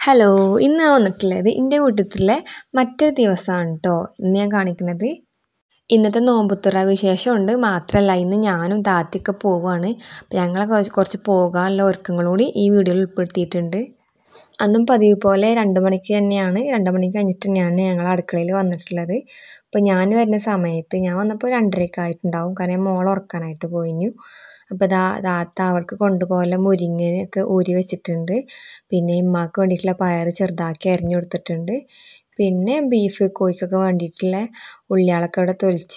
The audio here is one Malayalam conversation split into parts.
ഹലോ, ഇന്ന് ഞാൻ വന്നിട്ടുള്ളത് എൻ്റെ വീട്ടിലെ മറ്റൊരു ദിവസമാണ് കേട്ടോ. ഇന്ന് ഞാൻ കാണിക്കുന്നത് ഇന്നത്തെ നോമ്പുത്തുറ വിശേഷമുണ്ട്. മാത്രമല്ല ഇന്ന് ഞാനും താത്തയൊക്കെ പോവുകയാണ്. അപ്പം ഞങ്ങളെ കുറച്ച് പോകാനുള്ള ഒരുക്കങ്ങൾ കൂടി ഈ വീഡിയോയിൽ ഉൾപ്പെടുത്തിയിട്ടുണ്ട്. അന്നും പതിവ് പോലെ 2 മണിക്ക് തന്നെയാണ് 2 മണി കഴിഞ്ഞിട്ട് തന്നെയാണ് ഞങ്ങൾ അടുക്കളയിൽ വന്നിട്ടുള്ളത്. അപ്പോൾ ഞാൻ വരുന്ന സമയത്ത് ഞാൻ വന്നപ്പോൾ 2:30 ആയിട്ടുണ്ടാവും. കാരണം മോളെ ഉറക്കാനായിട്ട് പോയിഞ്ഞു. അപ്പോൾ താത്ത അവൾക്ക് കൊണ്ടുപോകാനുള്ള മുരിങ്ങയൊക്കെ ഊരി വെച്ചിട്ടുണ്ട്. പിന്നെ ഉമ്മാക്ക് വേണ്ടിയിട്ടുള്ള പയർ ചെറുതാക്കി അരിഞ്ഞു കൊടുത്തിട്ടുണ്ട്. പിന്നെ ബീഫ് കോഴിക്കൊക്കെ വേണ്ടിയിട്ടുള്ള ഉള്ളികളൊക്കെ ഇവിടെ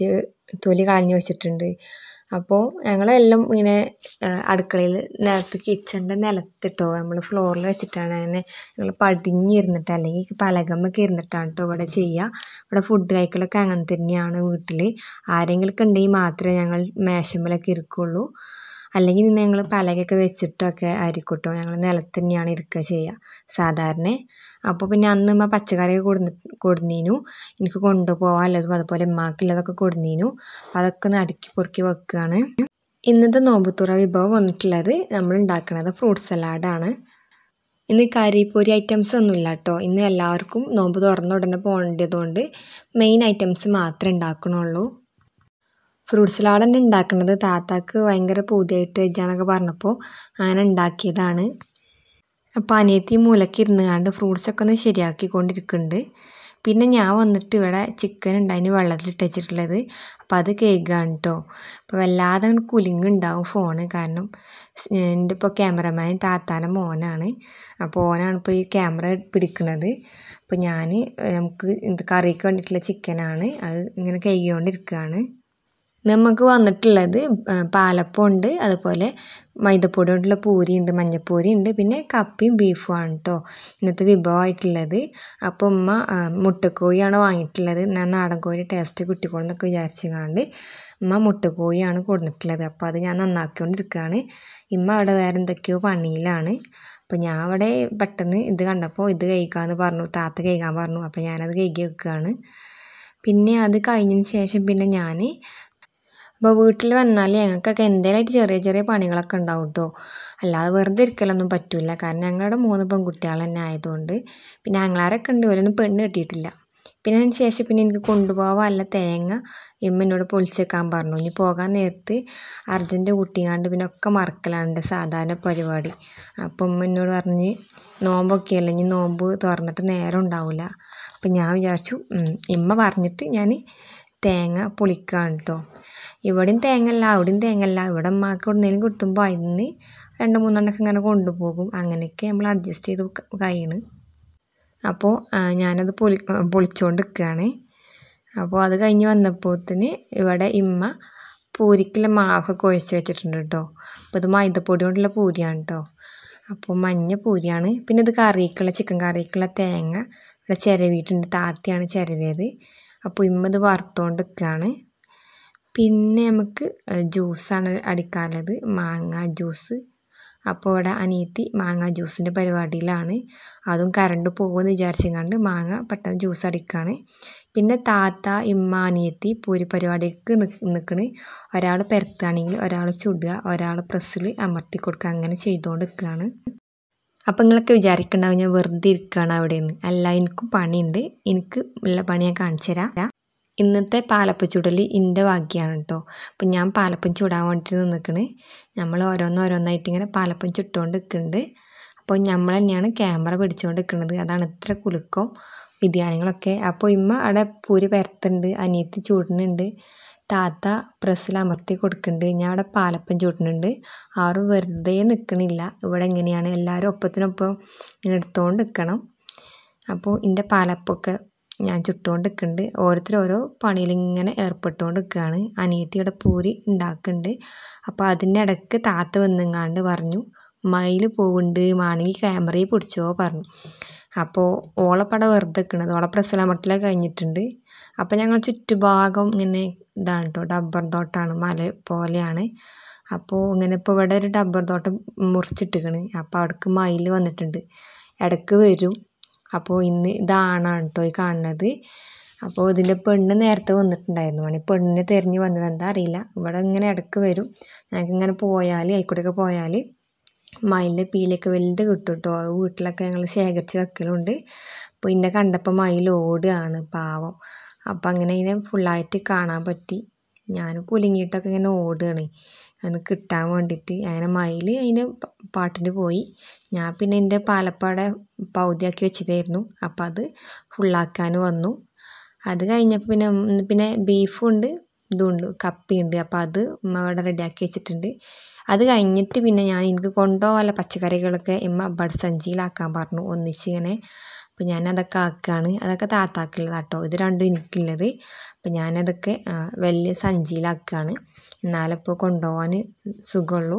തൊലി കളഞ്ഞ് വെച്ചിട്ടുണ്ട്. അപ്പോൾ ഞങ്ങളെല്ലാം ഇങ്ങനെ അടുക്കളയിൽ കിച്ചണിൻ്റെ നിലത്തിട്ടോ നമ്മൾ ഫ്ലോറിൽ വെച്ചിട്ടാണ് അങ്ങനെ ഞങ്ങൾ പടിഞ്ഞിരുന്നിട്ട് അല്ലെങ്കിൽ പലകമ്മൊക്കെ ഇരുന്നിട്ടാണ് കേട്ടോ ഇവിടെ ചെയ്യുക. ഇവിടെ ഫുഡ് കഴിക്കലൊക്കെ അങ്ങനെ തന്നെയാണ്. വീട്ടിൽ ആരെങ്കിലുമൊക്കെ ഉണ്ടെങ്കിൽ മാത്രമേ ഞങ്ങൾ മേശമ്മലൊക്കെ ഇരിക്കുള്ളൂ. അല്ലെങ്കിൽ ഞങ്ങൾ പലകയൊക്കെ വെച്ചിട്ടൊക്കെ ആയിരിക്കട്ടോ ഞങ്ങൾ നിലത്ത് തന്നെയാണ് ഇരിക്കുക ചെയ്യുക സാധാരണ. അപ്പോൾ പിന്നെ അന്ന് പച്ചക്കറിയൊക്കെ കൊടുന്നീനു എനിക്ക് കൊണ്ടുപോകാനുള്ളതും അതുപോലെ ഉമ്മാക്കുള്ളതൊക്കെ കൊടുന്നീനു. അപ്പോൾ അതൊക്കെ ഒന്ന് അടുക്കി പൊറുക്കി വെക്കുകയാണ്. ഇന്നത്തെ നോമ്പുത്തുറ വിഭവം വന്നിട്ടുള്ളത് നമ്മൾ ഉണ്ടാക്കുന്നത് ഫ്രൂട്ട് സലാഡാണ്. ഇന്ന് കറിപ്പൊരി ഐറ്റംസ് ഒന്നുമില്ല കേട്ടോ. ഇന്ന് എല്ലാവർക്കും നോമ്പ് തുറന്ന ഉടനെ പോകേണ്ടതുകൊണ്ട് മെയിൻ ഐറ്റംസ് മാത്രമേ ഉണ്ടാക്കണുള്ളൂ. ഫ്രൂട്ട് സലാഡ് തന്നെ ഉണ്ടാക്കുന്നത് താത്താക്ക് ഭയങ്കര പൂതിയായിട്ട് വെച്ചാന്നൊക്കെ പറഞ്ഞപ്പോൾ അങ്ങനെ ഉണ്ടാക്കിയതാണ്. അപ്പോൾ അനിയത്തി മൂലയ്ക്ക് ഇരുന്നുകൊണ്ട് ഫ്രൂട്ട്സൊക്കെ ഒന്ന് ശരിയാക്കിക്കൊണ്ടിരിക്കുന്നുണ്ട്. പിന്നെ ഞാൻ വന്നിട്ട് ഇവിടെ ചിക്കൻ ഉണ്ടായിന് വെള്ളത്തിലിട്ട് വെച്ചിട്ടുള്ളത്. അപ്പോൾ അത് കേൾക്കുകയാണ് കേട്ടോ. അപ്പോൾ വല്ലാതെ കുലുങ്ങുണ്ടാവും ഫോണ്. കാരണം എൻ്റെ ഇപ്പോൾ ക്യാമറമാൻ താത്താൻ്റെ മോനാണ്. അപ്പോൾ ഓനാണ് ഇപ്പോൾ ഈ ക്യാമറ പിടിക്കുന്നത്. അപ്പോൾ നമുക്ക് കറിക്ക് വേണ്ടിയിട്ടുള്ള ചിക്കനാണ്. അത് ഇങ്ങനെ കഴുകിക്കൊണ്ടിരിക്കുകയാണ്. നമുക്ക് വന്നിട്ടുള്ളത് പാലപ്പം ഉണ്ട്, അതുപോലെ മൈദപ്പൊടി കൊണ്ടുള്ള പൂരി ഉണ്ട്, മഞ്ഞപ്പൊരി ഉണ്ട്, പിന്നെ കപ്പയും ബീഫുമാണ് കേട്ടോ ഇന്നത്തെ വിഭവമായിട്ടുള്ളത്. അപ്പോൾ ഉമ്മ മുട്ടക്കോഴിയാണ് വാങ്ങിയിട്ടുള്ളത്. ഞാൻ നാടൻ കോഴി ടേസ്റ്റ് കിട്ടിക്കോളെന്നൊക്കെ വിചാരിച്ചുകൊണ്ട് ഉമ്മ മുട്ടക്കോഴിയാണ് കൊടുത്തിട്ടുള്ളത്. അപ്പോൾ അത് ഞാൻ നന്നാക്കിക്കൊണ്ടിരിക്കുകയാണ്. ഉമ്മ അവിടെ വേറെ എന്തൊക്കെയോ പണിയിലാണ്. അപ്പോൾ ഞാൻ അവിടെ പെട്ടെന്ന് ഇത് കണ്ടപ്പോൾ ഇത് കഴിക്കാമെന്ന് പറഞ്ഞു, താത്ത കഴിക്കാൻ പറഞ്ഞു. അപ്പോൾ ഞാനത് കഴുകി വെക്കുകയാണ്. പിന്നെ അത് കഴിഞ്ഞതിന് ശേഷം പിന്നെ ഞാൻ അപ്പോൾ വീട്ടിൽ വന്നാൽ ഞങ്ങൾക്കൊക്കെ എന്തെങ്കിലുമായിട്ട് ചെറിയ ചെറിയ പണികളൊക്കെ ഉണ്ടാവും കേട്ടോ. അല്ലാതെ വെറുതെ ഇരിക്കലൊന്നും പറ്റില്ല. കാരണം ഞങ്ങളുടെ 3 പെൺകുട്ടികൾ തന്നെ ആയതുകൊണ്ട്. പിന്നെ ആങ്ങളാരൊക്കെ ഉണ്ട്, ഓരൊന്നും പെണ്ണ് കെട്ടിയിട്ടില്ല. പിന്നെ അതിന് ശേഷം പിന്നെ എനിക്ക് കൊണ്ടുപോകാനുള്ള തേങ്ങ എന്നോട് പൊളിച്ചേക്കാൻ പറഞ്ഞു. ഇനി പോകാൻ നേരത്ത് അർജൻറ്റ് കൂട്ടിയാണ്ട് പിന്നെ ഒക്കെ മറക്കലാണ് സാധാരണ പരിപാടി. അപ്പം എന്നോട് പറഞ്ഞ് നോമ്പൊക്കെ അല്ല, ഇനി നോമ്പ് തുറന്നിട്ട് നേരം ഉണ്ടാവില്ല. അപ്പം ഞാൻ വിചാരിച്ചു ഇമ്മ പറഞ്ഞിട്ട് ഞാൻ തേങ്ങ പൊളിക്കുകയാണ് കേട്ടോ. ഇവിടെയും തേങ്ങല്ല അവിടെയും തേങ്ങല്ല. ഇവിടെ അമ്മക്ക് എവിടെയെങ്കിലും കിട്ടുമ്പോൾ അതിന് 2-3 എണ്ണമൊക്കെ ഇങ്ങനെ കൊണ്ടുപോകും. അങ്ങനെയൊക്കെ നമ്മൾ അഡ്ജസ്റ്റ് ചെയ്ത് കഴിയണ്. അപ്പോൾ ഞാനത് പൊളിച്ചുകൊണ്ട് നിൽക്കുകയാണ്. അപ്പോൾ അത് കഴിഞ്ഞ് വന്നപ്പോഴത്തേന് ഇവിടെ ഇമ്മ പൂരിക്കുള്ള മാവൊക്കെ കുഴച്ച് വെച്ചിട്ടുണ്ട് കേട്ടോ. അപ്പോൾ ഇത് മൈദപ്പൊടി കൊണ്ടുള്ള പൂരിയാണ് കേട്ടോ. അപ്പോൾ മഞ്ഞ പൂരിയാണ്. പിന്നെ ഇത് ചിക്കൻ കറിക്കുള്ള തേങ്ങ ഇവിടെ ചിരവിയിട്ടുണ്ട്. താത്തയാണ് ചിരവിയത്. അപ്പോൾ ഇമ്മ ഇത് വറുത്തുകൊണ്ട് നിൽക്കുകയാണ്. പിന്നെ നമുക്ക് ജ്യൂസാണ് അടിക്കാനുള്ളത്, മാങ്ങ ജ്യൂസ്. അപ്പോൾ ഇവിടെ അനിയത്തി മാങ്ങ ജ്യൂസിൻ്റെ പരിപാടിയിലാണ്. അതും കറണ്ട് പോകുമെന്ന് വിചാരിച്ചുകൊണ്ട് മാങ്ങ പെട്ടെന്ന് ജ്യൂസ് അടിക്കുകയാണ്. പിന്നെ താത്ത ഇമ്മ അനിയത്തി പൂരി പരിപാടിക്ക് നിൽക്കണ്. ഒരാൾ പെരത്തുകയാണെങ്കിൽ ഒരാൾ ചുടുക, ഒരാൾ പ്രസ്സിൽ അമർത്തി കൊടുക്കുക, അങ്ങനെ ചെയ്തുകൊണ്ട് നിൽക്കുകയാണ്. അപ്പം നിങ്ങളൊക്കെ വിചാരിക്കണ്ടാവും ഞാൻ വെറുതെ ഇരിക്കുകയാണ് അവിടെ നിന്ന്. അല്ല, എനിക്കും പണിയുണ്ട്. എനിക്ക് ഉള്ള പണി ഞാൻ കാണിച്ചു തരാം. ഇന്നത്തെ പാലപ്പം ചുടൽ എൻ്റെ ഭാഗ്യമാണ് കേട്ടോ. അപ്പം ഞാൻ പാലപ്പം ചുടാൻ വേണ്ടിയിട്ട് നിൽക്കണ്. നമ്മൾ ഓരോന്നായിട്ട് ഇങ്ങനെ പാലപ്പം ചുട്ടുകൊണ്ട് നിൽക്കുന്നുണ്ട്. അപ്പോൾ നമ്മൾ തന്നെയാണ് ക്യാമറ പിടിച്ചുകൊണ്ട് നിൽക്കുന്നത്. അതാണ് ഇത്ര കുലുക്കം വ്യതിയാനങ്ങളൊക്കെ. അപ്പോൾ ഇമ്മ അവിടെ പൂരി പരത്തുന്നുണ്ട്, അനിയത്തി ചൂടുന്നുണ്ട്, താത്ത പ്രസ്സിൽ അമർത്തി കൊടുക്കുന്നുണ്ട്, ഞാൻ അവിടെ പാലപ്പം ചൂടുന്നുണ്ട്. ആരും വെറുതെ നിൽക്കണില്ല. ഇവിടെ എങ്ങനെയാണ് എല്ലാവരും ഒപ്പത്തിനൊപ്പം ഇങ്ങനെ എടുത്തുകൊണ്ട് നിൽക്കണം. അപ്പോൾ എൻ്റെ പാലപ്പമൊക്കെ ഞാൻ ചുട്ടുകൊണ്ട് നിൽക്കുന്നുണ്ട്. ഓരോരുത്തർ ഓരോ പണിയിലിങ്ങനെ ഏർപ്പെട്ടുകൊണ്ട് നിൽക്കുകയാണ്. അനിയത്തിയുടെ പൂരി ഉണ്ടാക്കുന്നുണ്ട്. അപ്പോൾ അതിൻ്റെ ഇടയ്ക്ക് താത്ത വന്നെങ്ങാണ്ട് പറഞ്ഞു മയിൽ പോകുന്നുണ്ട്, മാണെങ്കിൽ ക്യാമറയിൽ പിടിച്ചോ പറഞ്ഞു. അപ്പോൾ ഓളപ്പട വെറുതെ നിൽക്കണത്, ഓളെ പ്രസ്സിലമർത്തലൊക്കെ കഴിഞ്ഞിട്ടുണ്ട്. അപ്പോൾ ഞങ്ങൾ ചുറ്റുഭാഗം ഇങ്ങനെ ഇതാണ് കേട്ടോ, ഡബ്ബർ തോട്ടമാണ്, മല പോലെയാണ്. അപ്പോൾ ഇങ്ങനെ ഇപ്പോൾ ഇവിടെ ഒരു ഡബ്ബർ തോട്ടം മുറിച്ചിട്ടിക്കണ്. അപ്പോൾ അവിടേക്ക് മയിൽ വന്നിട്ടുണ്ട്, ഇടയ്ക്ക് വരും. അപ്പോൾ ഇന്ന് ഇതാണ് കേട്ടോ ഈ കാണുന്നത്. അപ്പോൾ ഇതിൻ്റെ പെണ്ണ് നേരത്തെ വന്നിട്ടുണ്ടായിരുന്നു. പെണ്ണിനെ തിരഞ്ഞ് വന്നത് എന്താ അറിയില്ല. ഇവിടെ ഇങ്ങനെ ഇടയ്ക്ക് വരും. ഞങ്ങൾക്ക് ഇങ്ങനെ പോയാൽ ആയിക്കോട്ടൊക്കെ പോയാൽ മയിലിൻ്റെ പീലിയൊക്കെ വലുത് കിട്ടും കേട്ടോ. അത് വീട്ടിലൊക്കെ ഞങ്ങൾ ശേഖരിച്ച് വെക്കലുണ്ട്. അപ്പോൾ ഇന്നെ കണ്ടപ്പോൾ മയിൽ ഓടുകയാണ് പാവം. അപ്പോൾ അങ്ങനെ ഇതിനെ ഫുള്ളായിട്ട് കാണാൻ പറ്റി. ഞാൻ കുലുങ്ങിയിട്ടൊക്കെ ഇങ്ങനെ ഓടുകയാണ് അത് കിട്ടാൻ വേണ്ടിയിട്ട്. അങ്ങനെ മയിൽ അതിന് പാട്ടിന് പോയി. ഞാൻ പിന്നെ എൻ്റെ പാലപ്പാടെ പകുതിയാക്കി വെച്ചതായിരുന്നു. അപ്പോൾ അത് ഫുള്ളാക്കാൻ വന്നു. അത് കഴിഞ്ഞപ്പോൾ പിന്നെ ബീഫുണ്ട്, ഇതുണ്ട്, കപ്പിയുണ്ട്. അപ്പോൾ അത് ഉമ്മ അവിടെ റെഡിയാക്കി വെച്ചിട്ടുണ്ട്. അത് കഴിഞ്ഞിട്ട് പിന്നെ എനിക്ക് കൊണ്ടുപോകാനുള്ള പച്ചക്കറികളൊക്കെ ഉമ്മ ബഡ്സഞ്ചിയിലാക്കാൻ പറഞ്ഞു ഒന്നിച്ച് ഇങ്ങനെ. അപ്പോൾ ഞാനതൊക്കെ ആക്കുകയാണ്. അതൊക്കെ താത്താക്കുള്ളത് കേട്ടോ. ഇത് രണ്ടും എനിക്കുള്ളത്. അപ്പോൾ ഞാനതൊക്കെ വലിയ സഞ്ചിയിലാക്കുകയാണ്. എന്നാലും ഇപ്പോൾ കൊണ്ടുപോകാൻ സുഖമുള്ളൂ.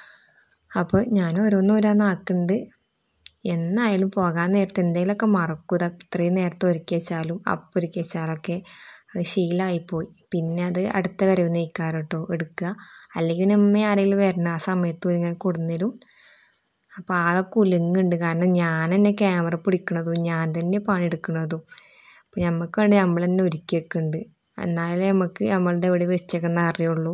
അപ്പോൾ ഞാൻ ഓരോന്ന് ആക്കുന്നുണ്ട്. എന്നായാലും പോകാൻ നേരത്തെ എന്തെങ്കിലുമൊക്കെ മറക്കും. ഇത് അത്രയും നേരത്തെ ഒരുക്കി വെച്ചാലും ഒരുക്കി വെച്ചാലൊക്കെ അത് ശീലമായിപ്പോയി. പിന്നെ അത് അടുത്ത വരവ് നെയ്ക്കാറ് കേട്ടോ എടുക്കുക. അല്ലെങ്കിൽ ഉമ്മ ആരെങ്കിലും വരണം ആ സമയത്ത് ഇങ്ങനെ കൊടുന്നേരും. അപ്പോൾ ആകെ കുലുങ്ങുണ്ട്. കാരണം ഞാൻ തന്നെ ക്യാമറ പിടിക്കണതും ഞാൻ തന്നെ പണിയെടുക്കണതും. അപ്പോൾ നമുക്ക് വേണ്ടി നമ്മൾ തന്നെ ഒരുക്കി വെക്കുന്നുണ്ട്. എന്നാലേ നമുക്ക് നമ്മളുടെ എവിടെ വെച്ചേക്കുന്ന അറിയുള്ളൂ.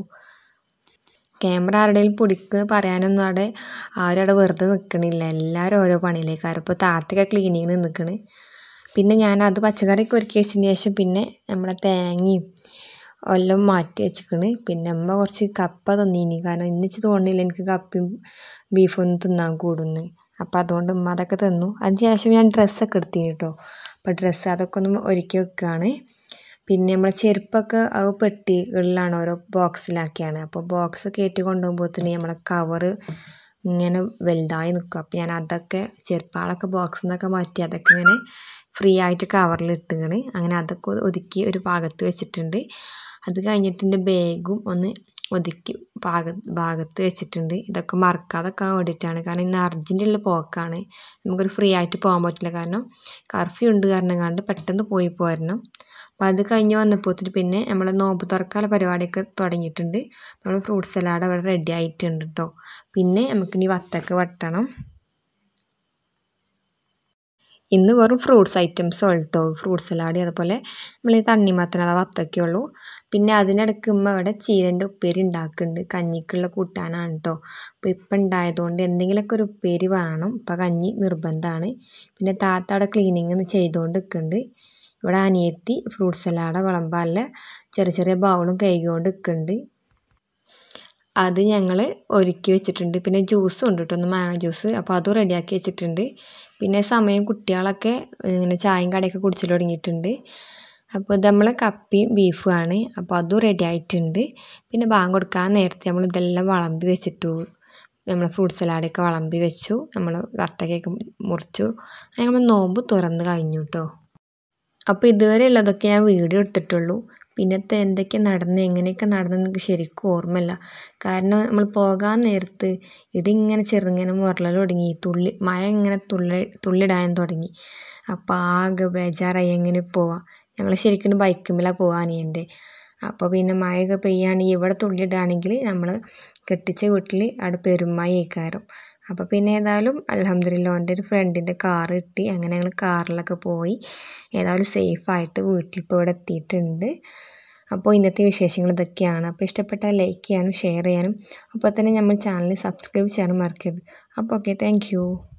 ക്യാമറ ആരുടെയും പിടിക്കുക പറയാനൊന്നും ആരും അവിടെ വെറുതെ നിൽക്കണില്ല. എല്ലാവരും ഓരോ പണിയിലേക്കാരും. ഇപ്പോൾ താത്തയൊക്കെ ക്ലീനിങ്ങിന് നിൽക്കണ്. പിന്നെ ഞാനത് പച്ചക്കറിയൊക്കെ ഒരുക്കി വെച്ചതിന് ശേഷം പിന്നെ നമ്മളെ തേങ്ങയും എല്ലാം മാറ്റി വെച്ചിക്കണ്. പിന്നെ അമ്മ കുറച്ച് കപ്പ തന്നീനി. കാരണം ഇന്നിച്ച് തോന്നില്ല എനിക്ക് കപ്പയും ബീഫൊന്നും തിന്നാൻ കൂടുന്നു. അപ്പോൾ അതുകൊണ്ട് ഉമ്മ അതൊക്കെ തന്നു. അതിന് ശേഷം ഞാൻ ഡ്രസ്സൊക്കെ എടുത്തിന് കേട്ടോ. അപ്പോൾ ഡ്രസ്സ് അതൊക്കെ ഒന്ന് ഒരുക്കി വെക്കുകയാണ്. പിന്നെ നമ്മളെ ചെരുപ്പൊക്കെ അത് പെട്ടികളിലാണ് ഓരോ ബോക്സിലാക്കിയാണ്. അപ്പോൾ ബോക്സ് കയറ്റി കൊണ്ടുപോകുമ്പോഴത്തേന് നമ്മളെ കവറ് ഇങ്ങനെ വലുതായി നിൽക്കും. അപ്പോൾ ഞാൻ അതൊക്കെ ചെരുപ്പാളൊക്കെ ബോക്സിൽ നിന്നൊക്കെ മാറ്റി അതൊക്കെ ഇങ്ങനെ ഫ്രീ ആയിട്ട് കവറിൽ ഇട്ടുകയാണ്. അങ്ങനെ അതൊക്കെ ഒതുക്കി ഒരു ഭാഗത്ത് വെച്ചിട്ടുണ്ട്. അത് കഴിഞ്ഞിട്ട് എൻ്റെ ബാഗും ഒന്ന് ഒതുക്കി ഭാഗത്ത് വെച്ചിട്ടുണ്ട്. ഇതൊക്കെ മറക്കാതൊക്കെ വേണ്ടിയിട്ടാണ്. കാരണം ഇന്ന് അർജൻറ്റുള്ള പോക്കാണ്. നമുക്കൊരു ഫ്രീ ആയിട്ട് പോകാൻ പറ്റില്ല. കാരണം കർഫ്യൂ ഉണ്ട് കാരണം കണ്ട് പെട്ടെന്ന് പോയി പോരണം. അപ്പോൾ അത് കഴിഞ്ഞ് വന്നപ്പോഴത്തേന് പിന്നെ നമ്മൾ നോമ്പ് തുറക്കാനുള്ള പരിപാടിയൊക്കെ തുടങ്ങിയിട്ടുണ്ട്. നമ്മൾ ഫ്രൂട്ട് സലാഡ് അവിടെ റെഡി ആയിട്ടുണ്ട് കേട്ടോ. പിന്നെ നമുക്കിനി വത്തക്ക വെട്ടണം. ഇന്ന് വെറും ഫ്രൂട്ട്സ് ഐറ്റംസ് കേട്ടോ. ഫ്രൂട്ട് സലാഡ് അതുപോലെ നമ്മൾ ഈ തണ്ണിമത്തൻ അഥവാ വത്തക്കയുള്ളൂ. പിന്നെ അതിനിടയ്ക്ക് ഇവിടെ ചീരൻ്റെ ഉപ്പേരി ഉണ്ടാക്കുന്നുണ്ട്. കഞ്ഞിക്കുള്ള കൂട്ടാനാണ് കേട്ടോ. അപ്പോൾ ഇപ്പം ഉണ്ടായതുകൊണ്ട് എന്തെങ്കിലുമൊക്കെ ഒരു ഉപ്പേരി വേണം. ഇപ്പോൾ കഞ്ഞി നിർബന്ധമാണ്. പിന്നെ താത്ത അവിടെ ക്ലീനിങ് ചെയ്തുകൊണ്ട് നിൽക്കുന്നുണ്ട്. ഇവിടെ അനിയത്തി ഫ്രൂട്ട് സലാഡ് വിളമ്പാനുള്ള ചെറിയ ബൗളും കഴുകിക്കൊണ്ട് നിൽക്കുന്നുണ്ട്. അത് ഞങ്ങൾ ഒരുക്കി വെച്ചിട്ടുണ്ട്. പിന്നെ ജ്യൂസും ഉണ്ട് കേട്ടോ, ഒന്ന് മാങ്ങ ജ്യൂസ്. അപ്പോൾ അതും റെഡിയാക്കി വെച്ചിട്ടുണ്ട്. പിന്നെ സമയം കുട്ടികളൊക്കെ ഇങ്ങനെ ചായയും കടയൊക്കെ കുടിച്ചു തുടങ്ങിയിട്ടുണ്ട്. അപ്പോൾ ഇത് നമ്മൾ കപ്പിയും ബീഫുമാണ്. അപ്പോൾ അതും റെഡി ആയിട്ടുണ്ട്. പിന്നെ ബാങ്ക് കൊടുക്കാൻ നേരത്തെ നമ്മൾ ഇതെല്ലാം വിളമ്പി വെച്ചിട്ടു. നമ്മൾ ഫ്രൂട്ട് സലാഡൊക്കെ വിളമ്പി വെച്ചു. നമ്മൾ വത്തക്കയൊക്കെ മുറിച്ചു. നമ്മൾ നോമ്പ് തുറന്ന് കഴിഞ്ഞു കേട്ടോ. അപ്പോൾ ഇതുവരെ ഉള്ളതൊക്കെ ഞാൻ വീഡിയോ എടുത്തിട്ടുള്ളൂ. പിന്നത്തെ എന്തൊക്കെ നടന്ന് എങ്ങനെയൊക്കെ നടന്നെന്ന് എനിക്ക് ശരിക്കും ഓർമ്മയില്ല. കാരണം നമ്മൾ പോകാൻ നേരത്ത് ഇങ്ങനെ ചെറുങ്ങനെ മുരളൽ തുടങ്ങി. മഴ ഇങ്ങനെ തുള്ളിടാൻ തുടങ്ങി. അപ്പോൾ ആകെ ബേജാറായി എങ്ങനെ പോവാം. ഞങ്ങൾ ശരിക്കും ബൈക്കുമ്മലാണ് പോകാനിയൻ്റെ. അപ്പോൾ പിന്നെ മഴയൊക്കെ പെയ്യുകയാണെങ്കിൽ ഇവിടെ തുള്ളിയിടുകയാണെങ്കിൽ നമ്മൾ കെട്ടിച്ച വീട്ടിൽ അവിടെ പെരുമഴയേക്കാരം. അപ്പോൾ പിന്നെ ഏതായാലും അൽഹംദുലില്ലാ ഓൻ്റെ ഒരു ഫ്രണ്ടിൻ്റെ കാർ കിട്ടി. അങ്ങനെ ഞങ്ങൾ കാറിലൊക്കെ പോയി. ഏതായാലും സേഫായിട്ട് വീട്ടിൽ ഇപ്പോൾ ഇവിടെ എത്തിയിട്ടുണ്ട്. അപ്പോൾ ഇന്നത്തെ വിശേഷങ്ങൾ ഇതൊക്കെയാണ്. അപ്പോൾ ഇഷ്ടപ്പെട്ടാൽ ലൈക്ക് ചെയ്യാനും ഷെയർ ചെയ്യാനും അപ്പോൾ തന്നെ നമ്മൾ ചാനൽ സബ്സ്ക്രൈബ് ചെയ്യാനും മറക്കരുത്. അപ്പോൾ ഓക്കെ, താങ്ക് യു.